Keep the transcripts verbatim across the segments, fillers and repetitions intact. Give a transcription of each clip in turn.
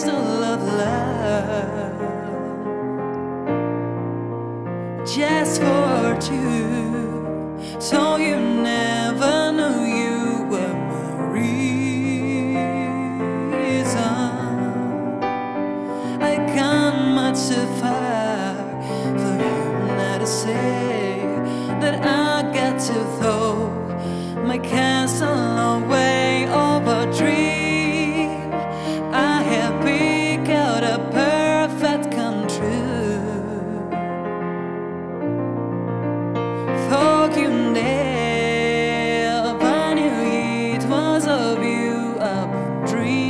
crystal of love, just for two. So you never knew you were my reason. I come much too far for you not to say that I got to throw my castle away over a dream. I have picked out a perfect come true. Thought you never knew it was of you I've been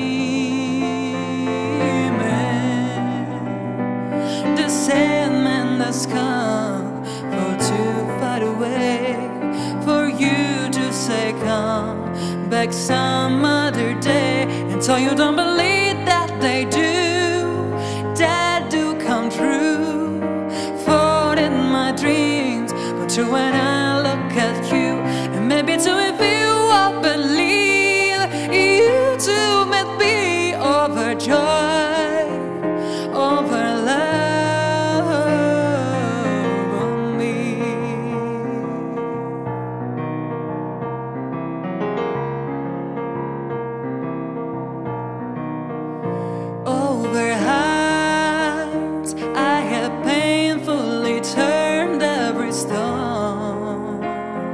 dreaming. The Sandman that's come for too far away for you to say come back some other day. And so you don't believe that they do, that do come true. For that my dreams come true when I look at you. And maybe too if you all believe, you too may be overjoyed over love on me. Over heights, I have painfully turned every stone,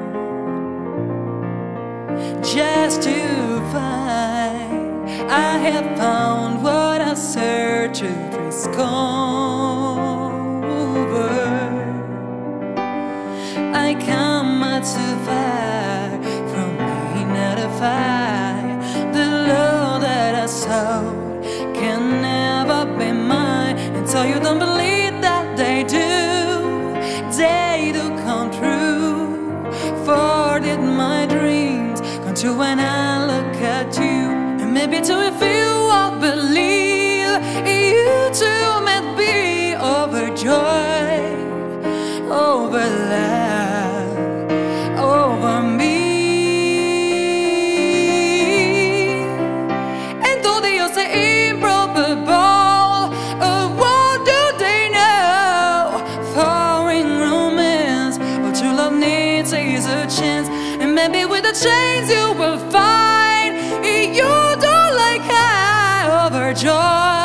just to find I have found what I searched to discover. I come out too far from being edified. The love that I saw can never be mine. And so you don't believe that they do, they do come true. For did my dreams come true when I look at you. And maybe too if you all believe, you too may be overjoyed over love, over me. And though they all say improbable, uh, what do they know? Foreign romance or true love needs is a chance. And maybe with a chance you will find you don't like how overjoyed